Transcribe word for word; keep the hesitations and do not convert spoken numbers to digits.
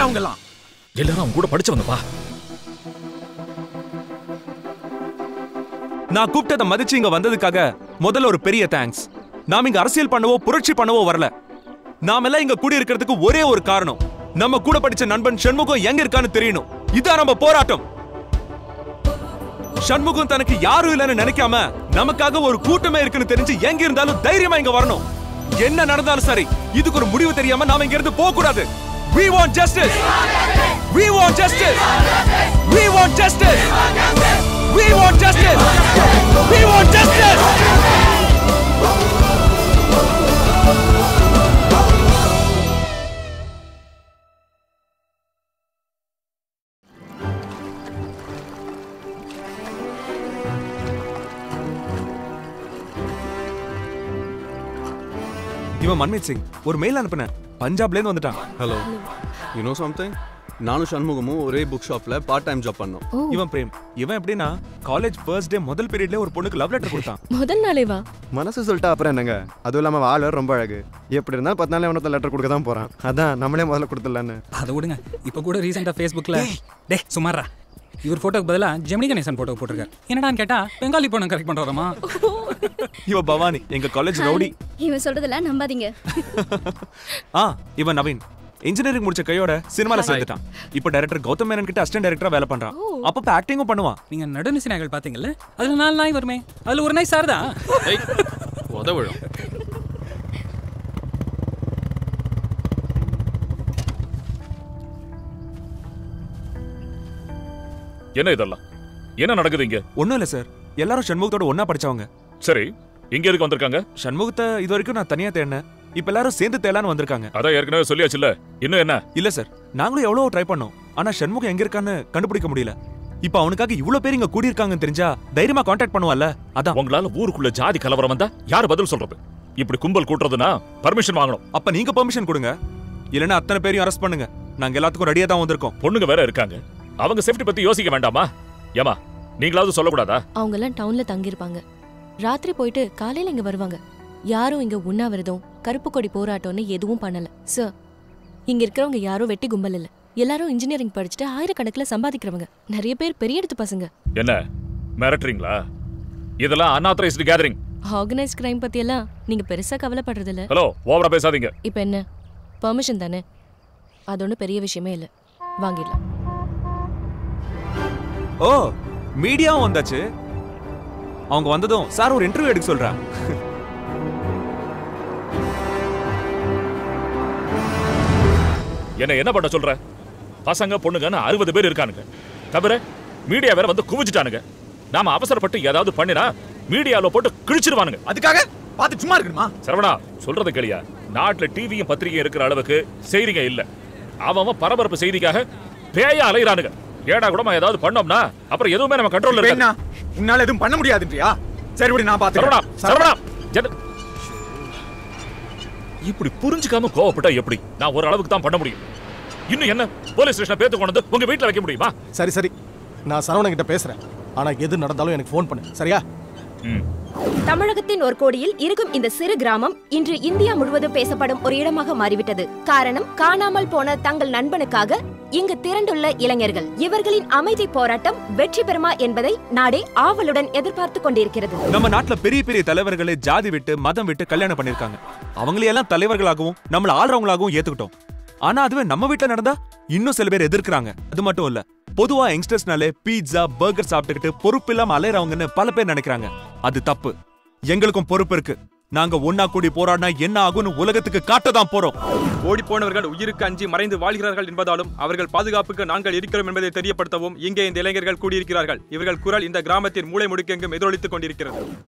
யார் அவங்க எல்லாம்? எல்லாரும் அவங்க கூட படிச்சவங்கப்பா. நான் கூப்பிட்டதை மதிச்சு இங்க வந்ததுக்காக முதல்ல ஒரு பெரிய தேங்க்ஸ். நாம இங்க அரசியல் பண்ணவோ புரட்சி பண்ணவோ வரல. நாம எல்லாம் இங்க கூடி இருக்கிறதுக்கு ஒரே ஒரு காரணம், நம்ம கூட படிச்ச நண்பன் ஷண்முகம் எங்க இருக்கான்னு தெரியணும். இதான் நம்ம போராட்டம். ஷண்முகம் தனக்கு யாரும் இல்லைன்னு நினைக்காம நமக்காக ஒரு கூட்டமே இருக்குன்னு தெரிஞ்சு எங்க இருந்தாலும் தைரியமா இங்க வரணும். என்ன நடந்தாலும் சரி, இதுக்கு ஒரு முடிவு தெரியாம நாம இங்க இருந்து போக கூடாது. We want justice. We want justice. We want justice. We want justice. We want justice. இவன் மன்மீத் சிங் ஒரு மெயில் அனுப்புனேன், பஞ்சாப்ல இருந்து வந்துட்டான். Hello, you know something? நானும் ஷண்முகமும் ஒரே புக் ஷாப்ல பார்ட் டைம் ஜாப் பண்ணோம். இவன் பிரேம். இவன் எப்படின்னா காலேஜ் ஃபர்ஸ்ட் டே முதல் பீரியட்ல ஒரு பொண்ணுக்கு லவ் லெட்டர் கொடுத்தான். முதல் நாளே வா மனசு சொல்லிட்டா அப்புறம் என்னங்க? அதுவும் இல்லாம ஆளு ரொம்ப அழகு. எப்படி இருந்தாலும் பத்து நாளே அவனுக்கு லெட்டர் கொடுக்க தான் போறான். அதான் நம்மளே முதல்ல கொடுத்துடலான்னு. அதை விடுங்க. இப்போ கூட ரீசெண்டா ஃபேஸ்புக்ல டே சுமாரா இவர் போட்டோக்கு பதிலா ஜெமினி கணேசன் போட்டோ போட்டிருக்காரு. என்னடான்னு கேட்டா பெங்காலி பொண்ணு கரெக்ட் பண்றோமா? இவன் பவானி, எங்க காலேஜ் ரவுடி. இவன் சொல்றதெல்லாம் நம்பாதீங்க. ஆ, இவன் நவீன். இன்ஜினியரிங் முடிச்ச கையோட சினிமால சேர்ந்துட்டான். இப்போ டைரக்டர் கௌதம் மேனன் கிட்ட அசிஸ்டன்ட் டைரக்டரா வேலை பண்றான். அப்பப்ப ஆக்டிங்கும் பண்ணுவான். நீங்க நடுநிசி நாய்கள் பாத்தீங்கல்ல, அதுல நாலு நாய் வருமே, அதுல ஒரு நாய் சாரதா. உதவிடும். என்ன இதெல்லாம்? என்ன நடக்குது இங்க? ஒண்ணும் இல்ல சார், எல்லாரும் ஷண்முகத்தோட ஒன்னா படிச்சவங்க. சரி, இங்க எதுக்கு வந்திருக்காங்க? ஷண்முகத்தை இது வரைக்கும் நான் தனியா தேடினேன். இப்ப எல்லாரும் சேர்ந்து தேடலான்னு வந்திருக்காங்க. அதான் ஏற்கனவே சொல்லியாச்சுல்ல, இன்னும் என்ன? இல்ல சார், நாங்களும் எவ்வளவு ட்ரை பண்ணோம். ஆனா ஷண்முகம் எங்க இருக்கான்னு கண்டுபிடிக்க முடியல. இப்ப அவனுக்காக இவ்வளவு பேர் இங்க கூடி இருக்காங்கன்னு தெரிஞ்சா தைரியமா கான்டாக்ட் பண்ணுவான்ல. அதான். உங்களால ஊருக்குள்ள ஜாதி கலவரம் வந்தா யாரு பதில் சொல்றது? இப்படி கும்பல் கூட்டுறதுனா பர்மிஷன் வாங்கணும். அப்ப நீங்க பெர்மிஷன் கொடுங்க, இல்லன்னா அத்தனை பேரையும் அரெஸ்ட் பண்ணுங்க. நாங்க எல்லாத்துக்கும் ரெடியா தான் வந்திருக்கோம். பொண்ணுங்க வேற இருக்காங்க, அவங்க சேஃப்டி பத்தி யோசிக்க வேண்டாமா? ஏமா, நீங்களாவது சொல்லக்கூடாதா? அவங்க எல்லாம் டவுன்ல தங்கி இருப்பாங்க. ராத்திரி போயிட்டு காலையில இங்க வருவாங்க. யாரும் இங்க உண்ணாவிரதம், கருப்பு கொடி போராட்டம்னு எதுவும் பண்ணல சார். இங்க இருக்கிறவங்க யாரும் வெட்டி கும்பல் இல்ல. எல்லாரும் இன்ஜினியரிங் படிச்சுட்டு ஆயிரக்கணக்கில் சம்பாதிக்கிறவங்க. நிறைய பேர் பெரிய இடத்து பசங்க. என்ன மிரட்டுறீங்களா? இதெல்லாம் அன்ஆத்தரைஸ்டு கேதரிங். ஆர்கனைஸ்ட் கிரைம் பத்தி எல்லாம் நீங்க பெருசா கவலைப்படுறது இல்ல. ஹலோ, ஓவரா பேசாதீங்க. இப்ப என்ன, பெர்மிஷன் தானே, அது ஒன்றும் பெரிய விஷயமே இல்ல, வாங்கிடலாம். ஓ, மீடியாவும் வந்தாச்சு. அவங்க வந்ததும் சார் ஒரு இன்டர்வியூ எடுக்க சொல்றேன். என்ன என்ன பண்ண சொல்ற? பசங்க பொண்ணுங்கன்னு அறுபது பேர் இருக்கானுங்க. தவிர மீடியா வேற வந்து குவிச்சிட்டானுங்க. நாம அவசரப்பட்டு ஏதாவது பண்ணினா மீடியால போட்டு கிழிச்சிருவானுங்க. அதுக்காக பார்த்து சும்மா இருக்கணுமா? சரவணா, சொல்றத கேளியா? நாட்டுல டிவியும் பத்திரிகையும் இருக்கிற அளவுக்கு செய்திங்க இல்ல. அவன் பரபரப்பு செய்திக்காக பேயா அலையிறானுங்க. ஏடா கூடமா ஏதாவது பண்ணோம்னா அப்புறம் எதுவுமே நம்ம கண்ட்ரோல்ல இல்ல. உன்னால எதுவும் பண்ண முடியாதுன்றியா? சரி விடு, நான் பாத்துக்கிறேன். சரவணா, சரவணா, இப்படி புரிஞ்சுக்காம கோவப்பட்டா எப்படி? நான் ஒரு அளவுக்கு தான் பண்ண முடியும். இன்னும் என்ன போலீஸ் ஸ்டேஷன் பேத்து கொண்டு வந்து உங்க வீட்டுல வைக்க முடியுமா? சரி சரி, நான் சரவணன் கிட்ட பேசுறேன். ஆனா எது நடந்தாலும் எனக்கு ஃபோன் பண்ணு, சரியா? தமிழகத்தின் ஒரு கோடியில் இருக்கும் இந்த சிறு கிராமம் இன்று இந்தியா முழுவதும் பேசப்படும் ஒரு இடமாக மாறிவிட்டது. காரணம், காணாமல் போன தங்கள் நண்பனுக்காக இங்கு திரண்டுள்ள இளைஞர்கள். இவர்களின் அமைதி போராட்டம் வெற்றி பெறுமா என்பதை நாடே ஆவலுடன் எதிர்பார்த்து கொண்டிருக்கிறது. நம்ம நாட்டுல பெரிய பெரிய தலைவர்களே ஜாதி விட்டு மதம் விட்டு கல்யாணம் பண்ணிருக்காங்க. அவங்களையெல்லாம் தலைவர்களாகவும் நம்மள ஆள்றவங்களாகவும் ஏத்துக்கிட்டோம். ஆனா அதுவே நம்ம வீட்டுல நடந்தா இன்னும் சில பேர் எதிர்க்கிறாங்க. அது மட்டும் இல்ல, பொதுவா யங்ஸ்டர்ஸ்னாலே பீட்சா பர்கர் சாப்பிட்டுக்கிட்டு பொறுப்பு இல்லாம அலையறவங்கன்னு பல பேர் நினைக்கிறாங்க. அது தப்பு. எங்களுக்கும் பொறுப்பு இருக்கு. நாங்க ஒன்னா கூடி போராடினா என்ன ஆகும்னு உலகத்துக்கு காட்டதான் போறோம். ஓடி போனவர்கள் உயிருக்கு அஞ்சி மறைந்து வாழ்கிறார்கள் என்பதாலும் அவர்கள் பாதுகாப்புக்கு நாங்கள் இருக்கிறோம் என்பதை தெரியப்படுத்தவும் இங்கே இந்த இளைஞர்கள் கூடியிருக்கிறார்கள். இவர்கள் குரல் இந்த கிராமத்தின் மூலை முடுக்கெங்கும் எதிரொலித்துக் கொண்டிருக்கிறது.